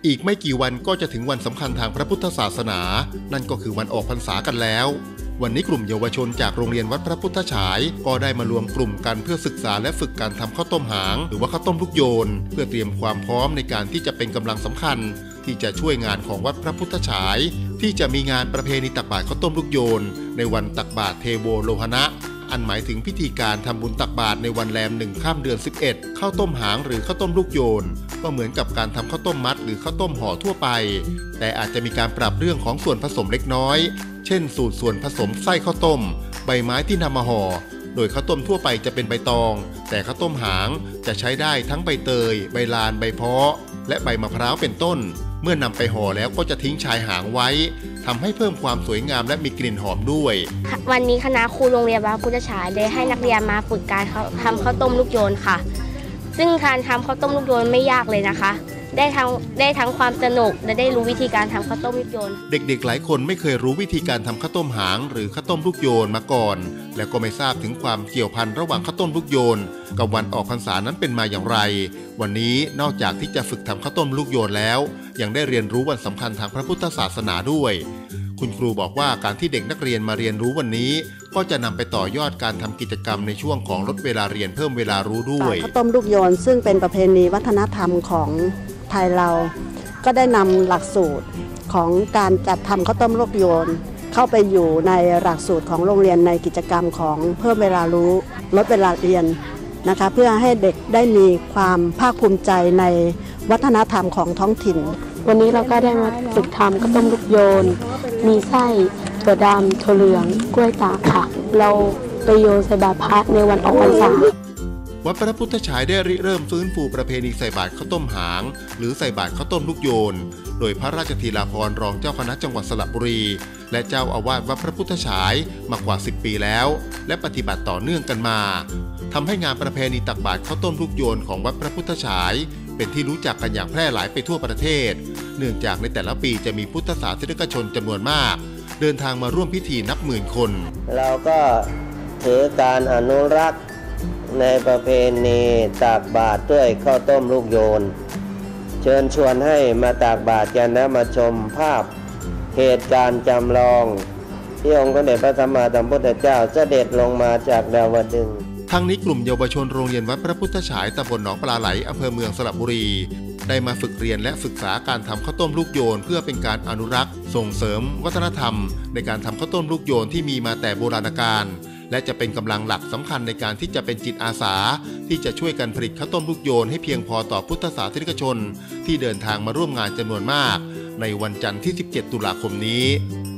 อีกไม่กี่วันก็จะถึงวันสำคัญทางพระพุทธศาสนานั่นก็คือวันออกพรรษากันแล้ววันนี้กลุ่มเยาวชนจากโรงเรียนวัดพระพุทธฉายก็ได้มารวมกลุ่มกันเพื่อศึกษาและฝึกการทำข้าวต้มหางหรือว่าข้าวต้มลูกโยนเพื่อเตรียมความพร้อมในการที่จะเป็นกำลังสำคัญที่จะช่วยงานของวัดพระพุทธฉายที่จะมีงานประเพณีตักบาตรข้าวต้มลูกโยนในวันตักบาตรเทโวโลหณะอันหมายถึงพิธีการทำบุญตักบาตรในวันแรม1 ค่ำเดือน 11ข้าวต้มหางหรือข้าวต้มลูกโยนก็เหมือนกับการทำข้าวต้มมัดหรือข้าวต้มห่อทั่วไปแต่อาจจะมีการปรับเรื่องของส่วนผสมเล็กน้อยเช่นสูตรส่วนผสมไส้ข้าวต้มใบไม้ที่นำมาห่อโดยข้าวต้มทั่วไปจะเป็นใบตองแต่ข้าวต้มหางจะใช้ได้ทั้งใบเตยใบลานใบเพาะและใบมะพร้าวเป็นต้นเมื่อนำไปห่อแล้วก็จะทิ้งชายหางไว้ทำให้เพิ่มความสวยงามและมีกลิ่นหอมด้วยวันนี้คณะครูโรงเรียนวัดพุทธฉายได้ให้นักเรียนมาฝึกการทำข้าวต้มลูกโยนค่ะซึ่งการทำข้าวต้มลูกโยนไม่ยากเลยนะคะได้ทั้งความสนุกและได้รู้วิธีการทำข้าวต้มลูกโยนเด็กๆหลายคนไม่เคยรู้วิธีการทำข้าวต้มหางหรือข้าวต้มลูกโยนมาก่อนและก็ไม่ทราบถึงความเกี่ยวพันระหว่างข้าวต้มลูกโยนกับวันออกพรรษานั้นเป็นมาอย่างไรวันนี้นอกจากที่จะฝึกทำข้าวต้มลูกโยนแล้วยังได้เรียนรู้วันสำคัญทางพระพุทธศาสนาด้วยคุณครูบอกว่าการที่เด็กนักเรียนมาเรียนรู้วันนี้ก็จะนำไปต่อยอดการทำกิจกรรมในช่วงของลดเวลาเรียนเพิ่มเวลารู้ด้วยข้าวต้มลูกโยนซึ่งเป็นประเพณีวัฒนธรรมของไทยเราก็ได้นำหลักสูตรของการจัดทำข้าวต้มลูกโยนเข้าไปอยู่ในหลักสูตรของโรงเรียนในกิจกรรมของเพิ่มเวลารู้ลดเวลาเรียนนะคะเพื่อให้เด็กได้มีความภาคภูมิใจในวัฒนธรรมของท้องถิ่นวันนี้เราก็ได้มาฝึกทำข้าวต้มลูกโยนมีไส้ถั่วดำถั่วเหลืองกล้วยตากค่ะเราไปโยนใส่บาตรพระในวันออกพรรษาวัดพระพุทธฉายได้เริ่มฟื้นฟูประเพณีใส่บาตรข้าวต้มหางหรือใส่บาตรข้าวต้มลูกโยนโดยพระราชธีราภรณ์รองเจ้าคณะจังหวัดสระบุรีและเจ้าอาวาสวัดพระพุทธฉายมากว่า10 ปีแล้วและปฏิบัติต่อเนื่องกันมาทำให้งานประเพณีตักบาตรข้าวต้มลูกโยนของวัดพระพุทธฉายเป็นที่รู้จักกันอย่างแพร่หลายไปทั่วประเทศเนื่องจากในแต่ละปีจะมีพุทธศาสนิกชนจำนวนมากเดินทางมาร่วมพิธีนับหมื่นคนเราก็ถือการอนุรักษ์ในประเพณีตักบาตรด้วยข้าวต้มลูกโยนเชิญชวนให้มาตักบาตรกันนะมาชมภาพเหตุการณ์จำลองที่องค์สมเด็จพระสัมมาสัมพุทธเจ้าเสด็จลงมาจากดาวดึงส์ทั้งนี้กลุ่มเยาวชนโรงเรียนวัดพระพุทธฉายตำบลหนองปลาไหลอำเภอเมืองสระบุรีได้มาฝึกเรียนและศึกษาการทำข้าวต้มลูกโยนเพื่อเป็นการอนุรักษ์ส่งเสริมวัฒนธรรมในการทำข้าวต้มลูกโยนที่มีมาแต่โบราณกาลและจะเป็นกำลังหลักสำคัญในการที่จะเป็นจิตอาสาที่จะช่วยกันผลิตข้าวต้มลูกโยนให้เพียงพอต่อพุทธศาสนิกชนที่เดินทางมาร่วมงานจำนวนมากในวันจันทร์ที่ 17 ตุลาคมนี้